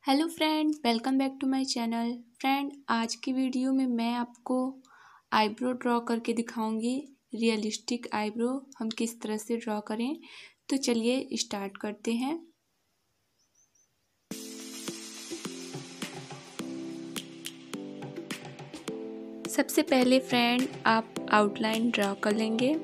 Hello friend, welcome back to my channel. Friend, आज की video में मैं आपको आईब्रो ड्रॉ करके दिखाऊंगी। रियलिस्टिक आईब्रो हम किस तरह से ड्रॉ करें, तो चलिए स्टार्ट करते हैं। सबसे पहले फ्रेंड आप आउटलाइन ड्रॉ कर लेंगे।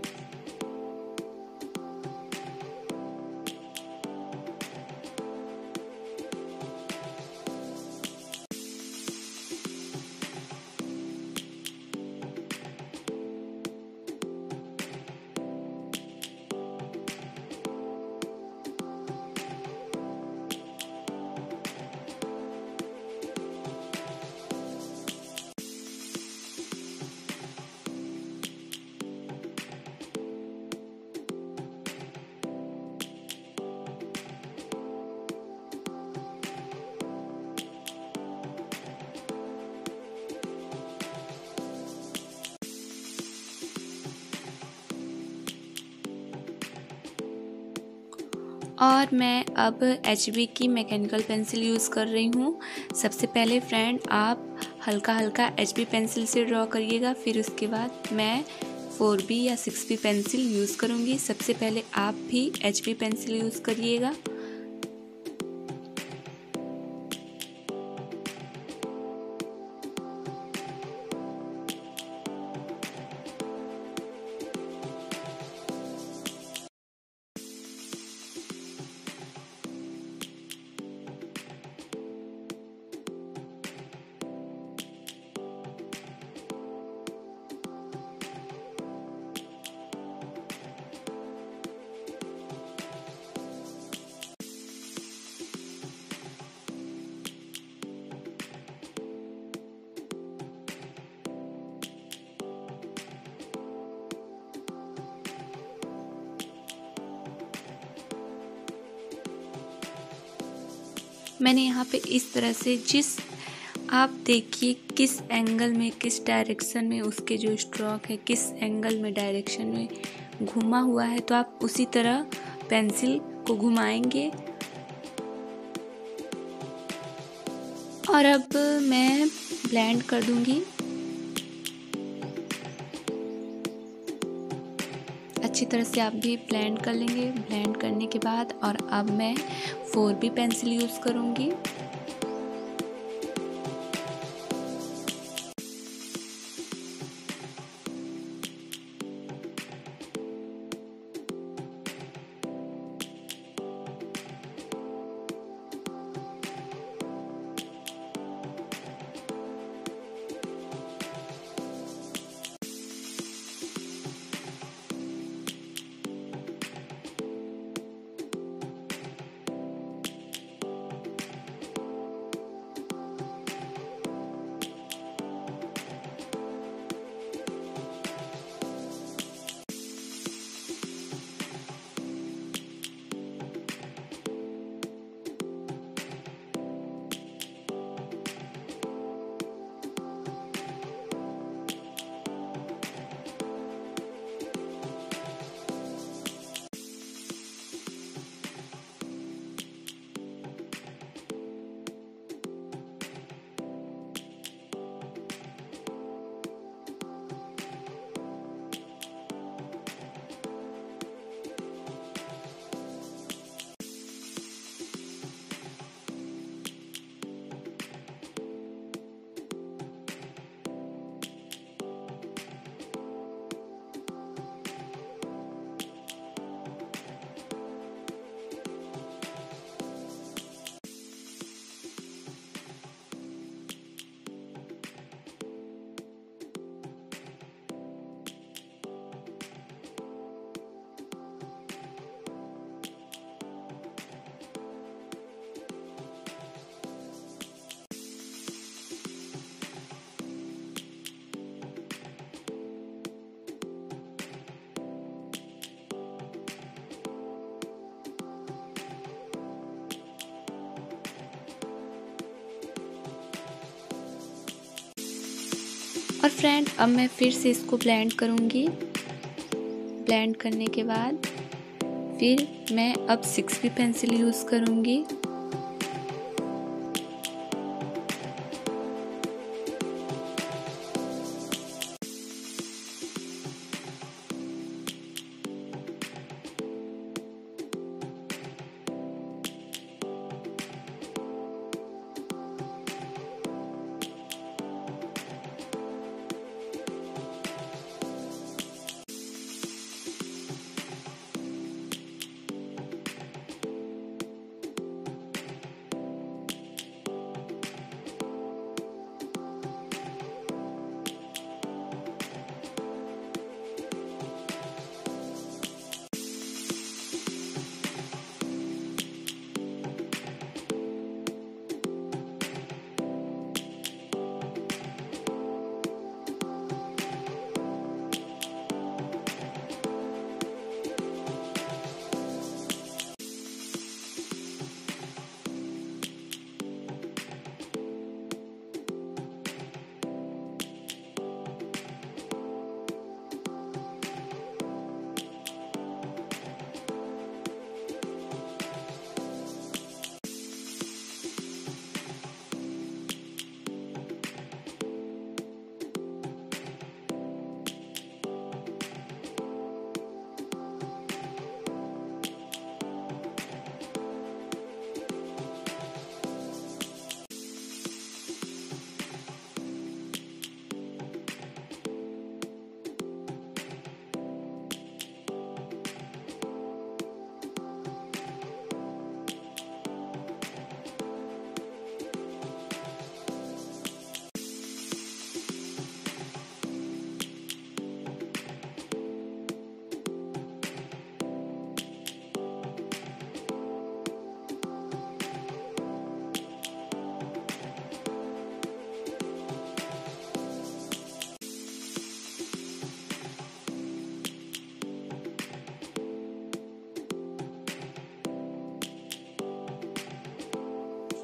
और मैं अब HB की मैकेनिकल पेंसिल यूज़ कर रही हूँ। सबसे पहले फ्रेंड आप हल्का हल्का HB पेंसिल से ड्रॉ करिएगा, फिर उसके बाद मैं 4B या 6B पेंसिल यूज़ करूँगी। सबसे पहले आप भी HB पेंसिल यूज़ करिएगा। मैंने यहाँ पे इस तरह से आप देखिए किस एंगल में, किस डायरेक्शन में उसके जो स्ट्रोक है, किस एंगल में, डायरेक्शन में घुमा हुआ है, तो आप उसी तरह पेंसिल को घुमाएंगे। और अब मैं ब्लेंड कर दूंगी अच्छी तरह से। आप भी ब्लेंड कर लेंगे। ब्लेंड करने के बाद और अब मैं 4B पेंसिल यूज़ करूँगी। और फ्रेंड अब मैं फिर से इसको ब्लेंड करूँगी। ब्लेंड करने के बाद फिर मैं अब 6B पेंसिल यूज़ करूँगी।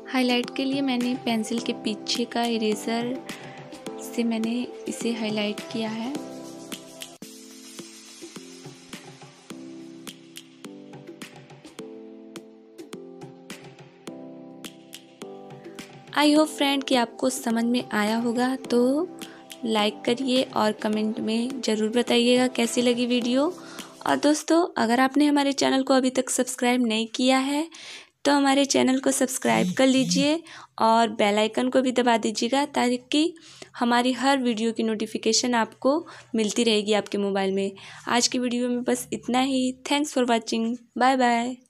हाईलाइट के लिए मैंने पेंसिल के पीछे का इरेज़र से मैंने इसे हाईलाइट किया है। आई होप फ्रेंड कि आपको समझ में आया होगा, तो लाइक करिए और कमेंट में ज़रूर बताइएगा कैसी लगी वीडियो। और दोस्तों, अगर आपने हमारे चैनल को अभी तक सब्सक्राइब नहीं किया है तो हमारे चैनल को सब्सक्राइब कर लीजिए और बेल आइकन को भी दबा दीजिएगा, ताकि हमारी हर वीडियो की नोटिफिकेशन आपको मिलती रहेगी आपके मोबाइल में। आज की वीडियो में बस इतना ही। Thanks for watching. Bye bye.